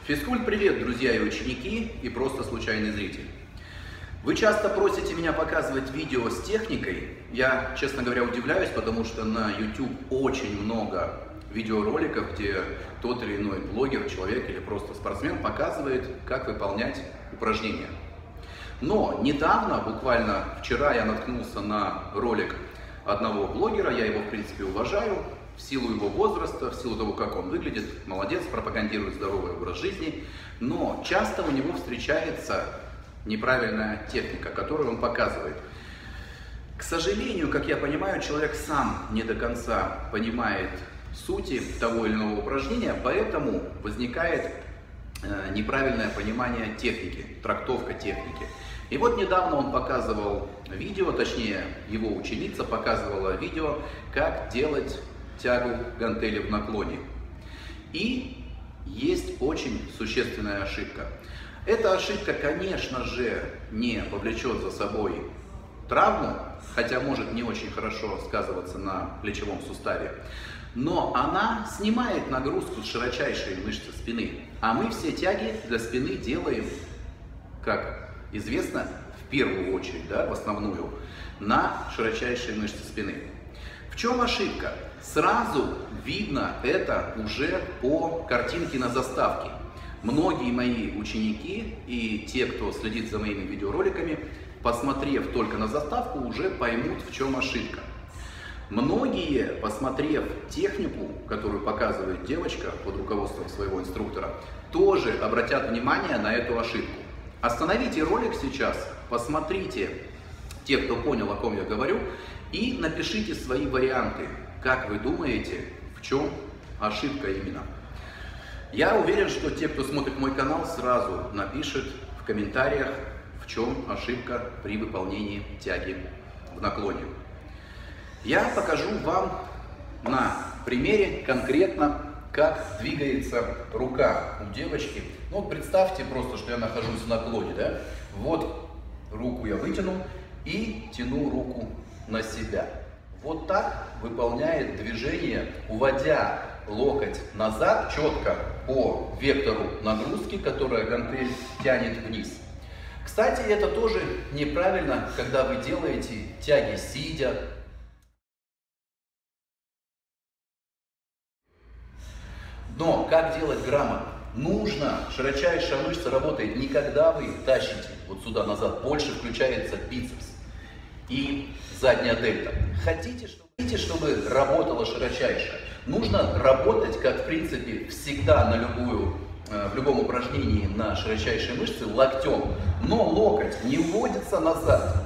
Физкульт-привет, друзья и ученики, и просто случайный зритель. Вы часто просите меня показывать видео с техникой. Я, честно говоря, удивляюсь, потому что на YouTube очень много видеороликов, где тот или иной блогер, человек или просто спортсмен показывает, как выполнять упражнения. Но недавно, буквально вчера, я наткнулся на ролик одного блогера, я его в принципе уважаю, в силу его возраста, в силу того, как он выглядит, молодец, пропагандирует здоровый образ жизни, но часто у него встречается неправильная техника, которую он показывает. К сожалению, как я понимаю, человек сам не до конца понимает сути того или иного упражнения, поэтому возникает неправильное понимание техники, трактовка техники. И вот недавно он показывал видео, точнее его ученица показывала видео, как делать тягу гантели в наклоне. И есть очень существенная ошибка. Эта ошибка, конечно же, не повлечет за собой травму, хотя может не очень хорошо сказываться на плечевом суставе, но она снимает нагрузку с широчайшей мышцы спины. А мы все тяги для спины делаем, как известно, в первую очередь, в основную, на широчайшей мышце спины. В чем ошибка? Сразу видно это уже по картинке на заставке. Многие мои ученики и те, кто следит за моими видеороликами, посмотрев только на заставку, уже поймут, в чем ошибка. Многие, посмотрев технику, которую показывает девочка под руководством своего инструктора, тоже обратят внимание на эту ошибку. Остановите ролик сейчас, посмотрите, те, кто понял, о ком я говорю, и напишите свои варианты. Как вы думаете, в чем ошибка именно? Я уверен, что те, кто смотрит мой канал, сразу напишет в комментариях, в чем ошибка при выполнении тяги в наклоне. Я покажу вам на примере конкретно, как двигается рука у девочки. Ну, вот представьте просто, что я нахожусь в наклоне, да? Вот руку я вытянул и тяну руку на себя. Вот так выполняет движение, уводя локоть назад четко по вектору нагрузки, которая гантель тянет вниз. Кстати, это тоже неправильно, когда вы делаете тяги сидя. Но как делать грамотно? Нужно, широчайшая мышца работает не когда вы тащите вот сюда назад, больше включается бицепс и задняя дельта. Хотите, чтобы работала широчайшая? Нужно работать, как в принципе всегда в любом упражнении на широчайшей мышце, локтем. Но локоть не уводится назад.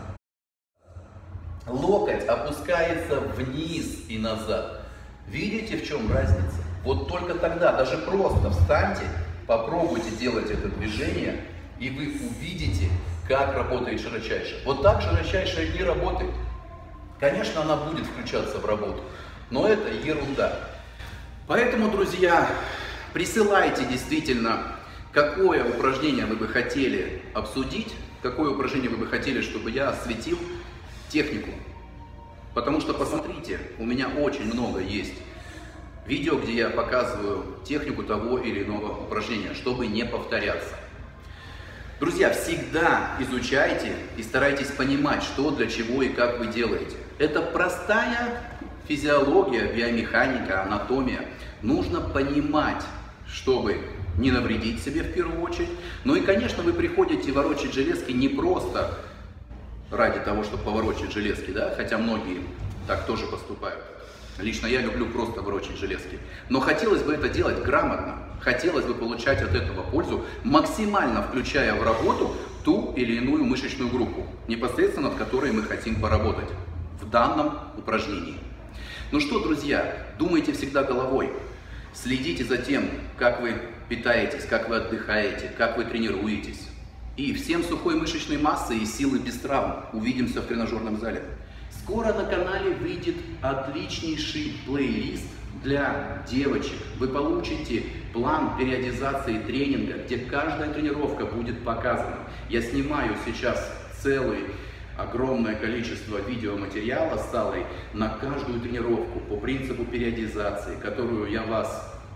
Локоть опускается вниз и назад. Видите, в чем разница? Вот только тогда, даже просто встаньте, попробуйте делать это движение, и вы увидите, как работает широчайшая. Вот так широчайшая не работает. Конечно, она будет включаться в работу, но это ерунда. Поэтому, друзья, присылайте действительно, какое упражнение вы бы хотели обсудить, какое упражнение вы бы хотели, чтобы я осветил технику. Потому что, посмотрите, у меня очень много есть видео, где я показываю технику того или иного упражнения, чтобы не повторяться. Друзья, всегда изучайте и старайтесь понимать, что, для чего и как вы делаете. Это простая физиология, биомеханика, анатомия. Нужно понимать, чтобы не навредить себе в первую очередь. Ну и, конечно, вы приходите ворочать железки не просто ради того, чтобы поворочить железки, хотя многие так тоже поступают. Лично я люблю просто ворочать железки. Но хотелось бы это делать грамотно. Хотелось бы получать от этого пользу, максимально включая в работу ту или иную мышечную группу, непосредственно над которой мы хотим поработать в данном упражнении. Ну что, друзья, думайте всегда головой. Следите за тем, как вы питаетесь, как вы отдыхаете, как вы тренируетесь. И всем сухой мышечной массы и силы без травм. Увидимся в тренажерном зале. Скоро на канале выйдет отличнейший плейлист для девочек. Вы получите план периодизации тренинга, где каждая тренировка будет показана. Я снимаю сейчас огромное количество видеоматериала с Аллой на каждую тренировку по принципу периодизации, которую я вас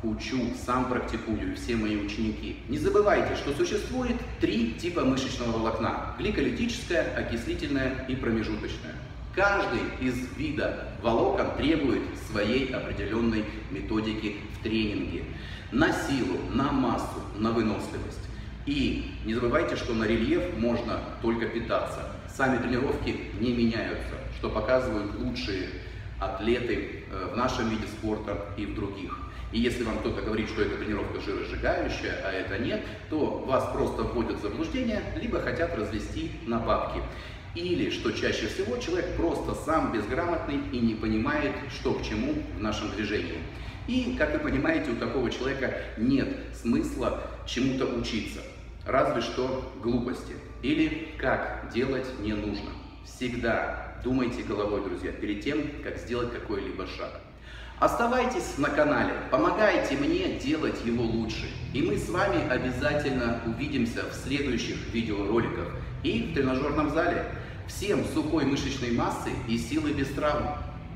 учу, сам практикую, и все мои ученики. Не забывайте, что существует 3 типа мышечного волокна: гликолитическое, окислительное и промежуточное. Каждый из вида волокон требует своей определенной методики в тренинге. На силу, на массу, на выносливость. И не забывайте, что на рельеф можно только питаться. Сами тренировки не меняются, что показывают лучшие атлеты в нашем виде спорта и в других. И если вам кто-то говорит, что это тренировка жиросжигающая, а это нет, то вас просто вводят в заблуждение, либо хотят развести на бабки. Или, что чаще всего, человек просто сам безграмотный и не понимает, что к чему в нашем движении. И, как вы понимаете, у такого человека нет смысла чему-то учиться, разве что глупости. Или как делать не нужно. Всегда думайте головой, друзья, перед тем, как сделать какой-либо шаг. Оставайтесь на канале, помогайте мне делать его лучше. И мы с вами обязательно увидимся в следующих видеороликах и в тренажерном зале. Всем сухой мышечной массы и силы без травм.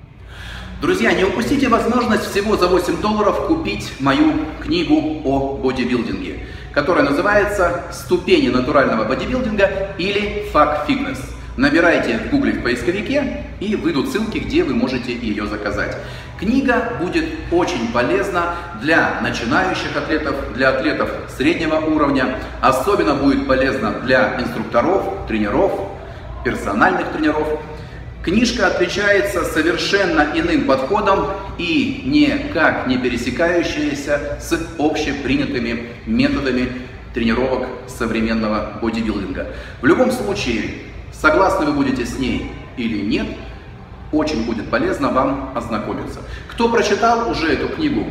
Друзья, не упустите возможность всего за $8 купить мою книгу о бодибилдинге, которая называется «Ступени натурального бодибилдинга» или «Fuck Fitness». Набирайте в гугле в поисковике и выйдут ссылки, где вы можете ее заказать. Книга будет очень полезна для начинающих атлетов, для атлетов среднего уровня. Особенно будет полезна для инструкторов, тренеров, персональных тренеров. Книжка отличается совершенно иным подходом и никак не пересекающаяся с общепринятыми методами тренировок современного бодибилдинга. В любом случае, согласны вы будете с ней или нет, очень будет полезно вам ознакомиться. Кто прочитал уже эту книгу,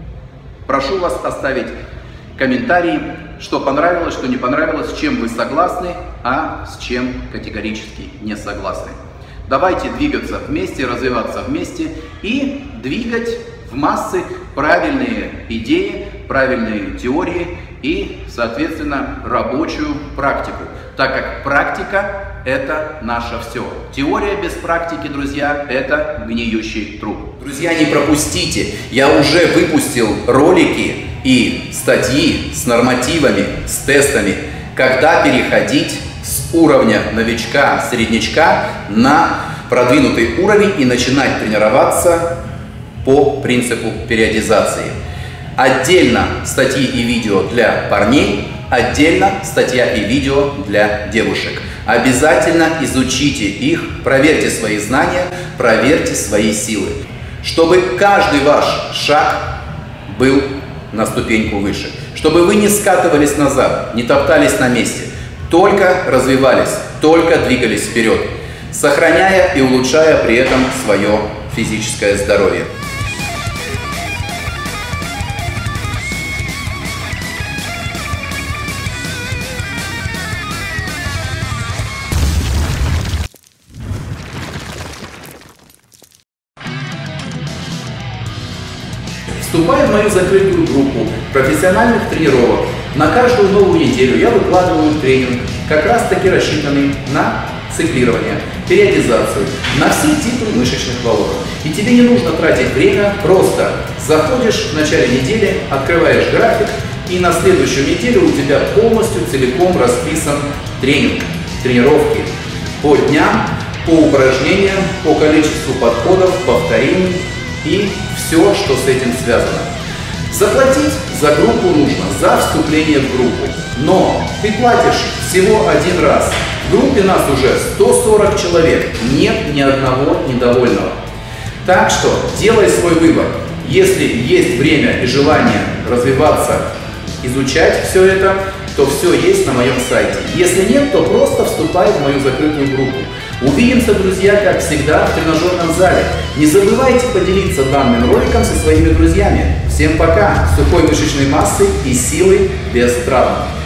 прошу вас оставить комментарии, что понравилось, что не понравилось, с чем вы согласны, а с чем категорически не согласны. Давайте двигаться вместе, развиваться вместе и двигать в массы правильные идеи, правильные теории и, соответственно, рабочую практику. Так как практика – это наше все. Теория без практики, друзья, это гниющий труп. Друзья, не пропустите, я уже выпустил ролики и статьи с нормативами, с тестами, когда переходить с уровня новичка, среднячка на продвинутый уровень и начинать тренироваться по принципу периодизации. Отдельно статьи и видео для парней, отдельно статья и видео для девушек. Обязательно изучите их, проверьте свои знания, проверьте свои силы, чтобы каждый ваш шаг был на ступеньку выше, чтобы вы не скатывались назад, не топтались на месте, только развивались, только двигались вперед, сохраняя и улучшая при этом свое физическое здоровье. Вступая в мою закрытую группу профессиональных тренировок, на каждую новую неделю я выкладываю тренинг, как раз таки рассчитанный на циклирование, периодизацию, на все типы мышечных волокон. И тебе не нужно тратить время, просто заходишь в начале недели, открываешь график, и на следующую неделю у тебя полностью целиком расписан тренинг, тренировки по дням, по упражнениям, по количеству подходов, повторений и все, что с этим связано. Заплатить за группу нужно за вступление в группу, но ты платишь всего один раз. В группе нас уже 140 человек, нет ни одного недовольного. Так что делай свой выбор. Если есть время и желание развиваться, изучать все это, то все есть на моем сайте. Если нет, то просто вступай в мою закрытую группу. Увидимся, друзья, как всегда, в тренажерном зале. Не забывайте поделиться данным роликом со своими друзьями. Всем пока! Сухой мышечной массы и силы без травм.